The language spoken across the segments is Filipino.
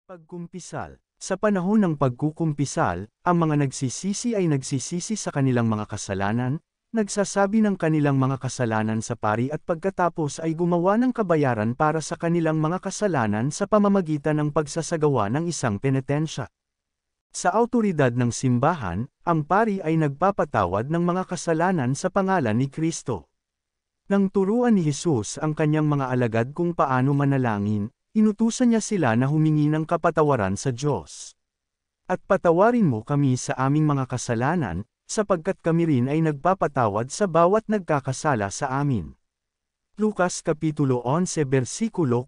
Pagkumpisal. Sa panahon ng pagkukumpisal, ang mga nagsisisi ay nagsisisi sa kanilang mga kasalanan, nagsasabi ng kanilang mga kasalanan sa pari at pagkatapos ay gumawa ng kabayaran para sa kanilang mga kasalanan sa pamamagitan ng pagsasagawa ng isang penitensya. Sa awtoridad ng simbahan, ang pari ay nagpapatawad ng mga kasalanan sa pangalan ni Kristo. Nang turuan ni Jesus ang kanyang mga alagad kung paano manalangin, inutusan niya sila na humingi ng kapatawaran sa Diyos. At patawarin mo kami sa aming mga kasalanan, sapagkat kami rin ay nagpapatawad sa bawat nagkakasala sa amin. Lucas Kapitulo 11 Versikulo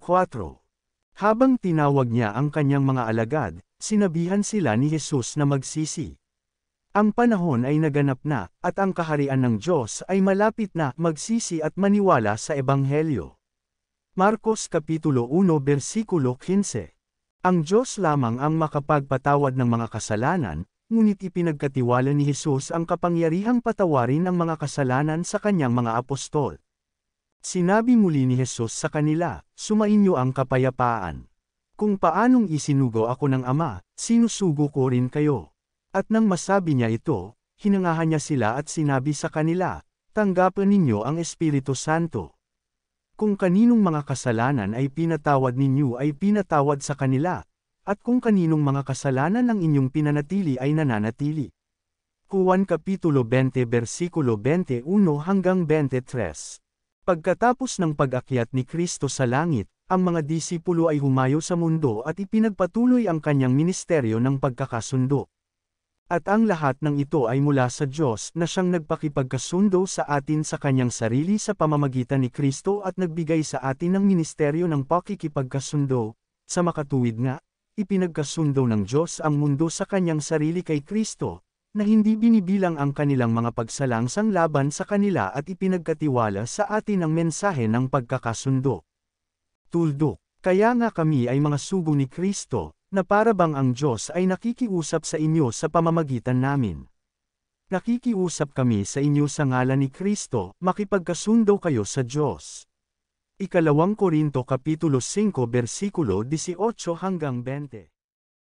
4. Habang tinawag niya ang kanyang mga alagad, sinabihan sila ni Jesus na magsisi. Ang panahon ay naganap na, at ang kaharian ng Diyos ay malapit na magsisi at maniwala sa Ebanghelyo. Marcos Kapitulo 1 Versikulo 15. Ang Diyos lamang ang makapagpatawad ng mga kasalanan, ngunit ipinagkatiwala ni Jesus ang kapangyarihang patawarin ng mga kasalanan sa kanyang mga apostol. Sinabi muli ni Jesus sa kanila, "Sumainyo ang kapayapaan. Kung paanong isinugo ako ng Ama, sinusugo ko rin kayo." At nang masabi niya ito, hinangahan niya sila at sinabi sa kanila, "Tanggapin ninyo ang Espiritu Santo. Kung kaninong mga kasalanan ay pinatawad ninyo ay pinatawad sa kanila, at kung kaninong mga kasalanan ang inyong pinanatili ay nananatili." Juan Kapitulo 20 Versikulo 21 hanggang 23. Pagkatapos ng pag-akyat ni Kristo sa langit, ang mga disipulo ay humayo sa mundo at ipinagpatuloy ang kanyang ministeryo ng pagkakasundo. At ang lahat ng ito ay mula sa Diyos na siyang nagpakipagkasundo sa atin sa kanyang sarili sa pamamagitan ni Kristo at nagbigay sa atin ng ministeryo ng pakikipagkasundo. Sa makatuwid nga, ipinagkasundo ng Diyos ang mundo sa kanyang sarili kay Kristo, na hindi binibilang ang kanilang mga pagsalangsang laban sa kanila at ipinagkatiwala sa atin ang mensahe ng pagkakasundo. Tuldok. Kaya nga kami ay mga sugo ni Kristo, na para bang ang Diyos ay nakikiusap sa inyo sa pamamagitan namin. Nakikiusap kami sa inyo sa ngalan ni Kristo, makipagkasundo kayo sa Diyos. Ikalawang Korinto Kapitulo 5 Versikulo 18 hanggang 20.